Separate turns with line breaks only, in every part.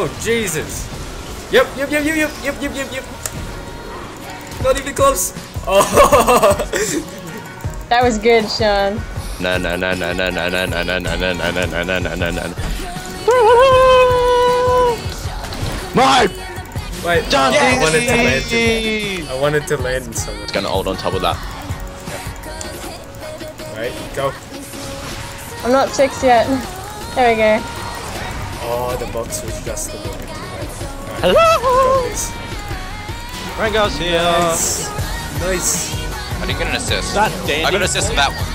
Oh, Jesus. Yep. Not even close. Oh.
That was good, Sean.
No. Mine!
Wait,
Done.
I wanted to land in someone.
It's gonna hold on top of that.
Right, go.
I'm not 6 yet. There we go.
Oh, the box was just a little bit too late.
Hello! Rango's here!
Nice.
I didn't get an assist.
That dandy.
I got an assist on that one.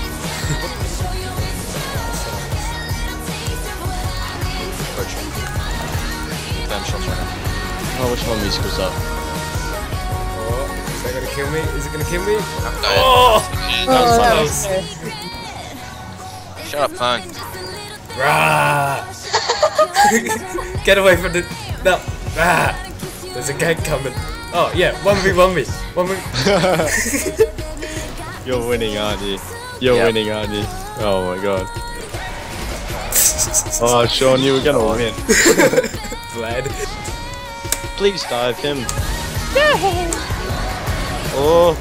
Damn shots right now.
Oh, which one musical's up?
Oh, is that gonna kill me? Is it gonna kill me?
Oh!
That was close.
Shut up, phone.
Rah! Get away from the... No! Rah! There's a gang coming. Oh, yeah, 1v1 me. 1v...
You're winning, aren't you? You're winning, aren't you? Oh my god. Oh, Sean, you were gonna win.
Vlad.
Please dive him. Oh.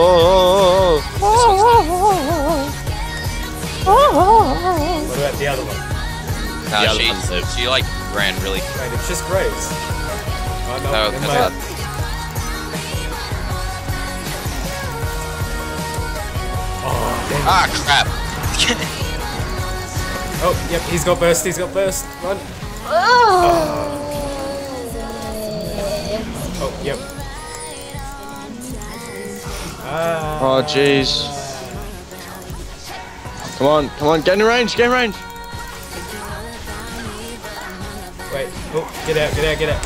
What about the other one?
She like ran really.
Wait, it's just Graves. Oh no,
No,
in
that's
my...
not.
Oh, damn.
Ah, crap.
Oh, yep, he's got burst, Run. Oh, yep. Ah.
Oh, jeez. Come on, get in range,
Wait, oh, get out.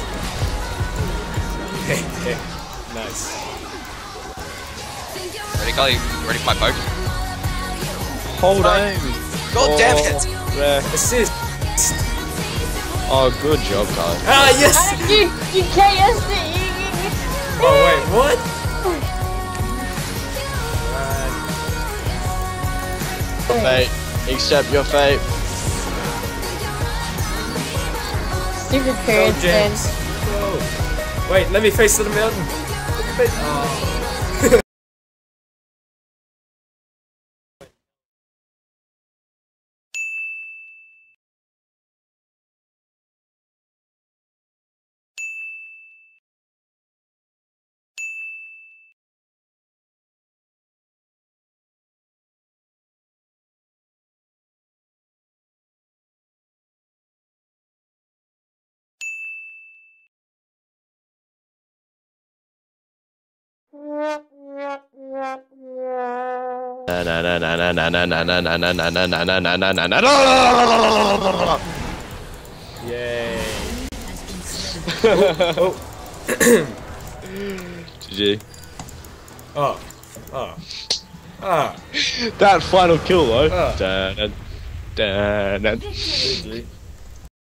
Okay, nice.
Ready, Karlee? Ready for my poke?
Hold aim.
God damn it!
There.
Assist.
Oh, good job, guys.
Ah, yes!
You KS'd it.
Oh, wait, what?
Fate. Accept your fate.
Stupid
Go,
period
James.
spin.
Go. Wait, let me face the mountain. Oh. Yay. Oh.
GG.
Oh.
That final kill though.
Ah.
Dun, dun, dun, dun.
GG.